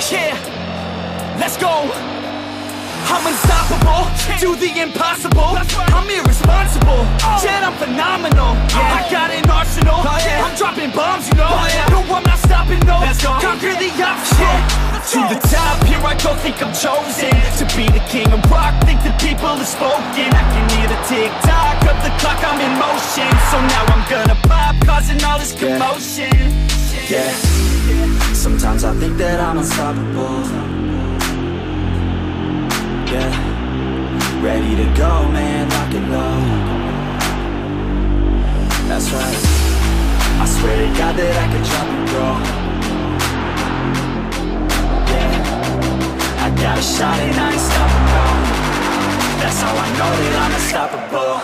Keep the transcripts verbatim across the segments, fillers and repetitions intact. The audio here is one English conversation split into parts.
Yeah, let's go. I'm unstoppable, do the impossible. I'm irresponsible, yet I'm phenomenal. I got an arsenal, I'm dropping bombs, you know. No, I'm not stopping, no. Conquer the obstacle. To the top, here I go, think I'm chosen to be the king of rock, think the people have spoken. I can hear the tick-tock of the clock, I'm in motion. So now I'm gonna pop, causing all this commotion. Yeah, sometimes I think that I'm unstoppable. Yeah, ready to go, man, lock and load. That's right, I swear to God that I could drop and roll. Yeah, I got a shot and I ain't stopping, no. That's how I know that I'm unstoppable.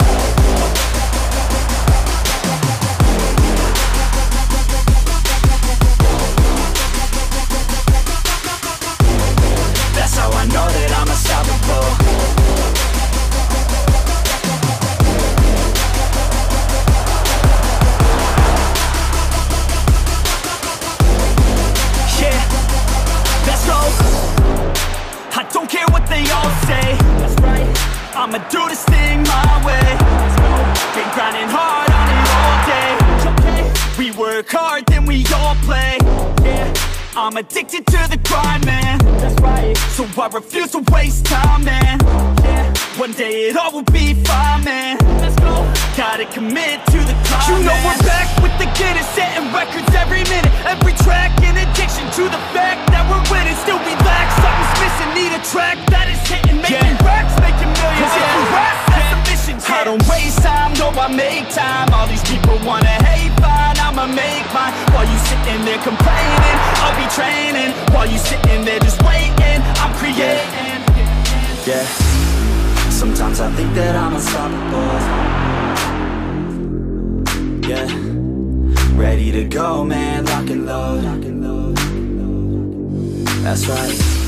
That's how I know that I'm unstoppable. Yeah, let's go. I don't care what they all say. That's right, I'ma do this thing my way. Let's go. Been grinding hard on it all day. We work hard, then we all play. Yeah, I'm addicted to the grind, man. That's right. So I refuse to waste time, man. Yeah, one day it all will be fine, man. Let's go. Gotta commit to the climb, you know, man. We're back with the Guinness, setting records every minute, every track. In addiction to the fact that we're winning, still we lack something's missing. Need a track that is hitting, making yeah. racks, making millions. Yeah. If we rap, that's the mission. Yeah. I don't waste time, no, I make time. All these people wanna hate, fine, I'ma make mine. While you sitting there complaining, I'll be training. While you sitting there just waiting, I'm creating. Yeah, sometimes I think that I'm unstoppable. Yeah, ready to go, man, lock and load. That's right,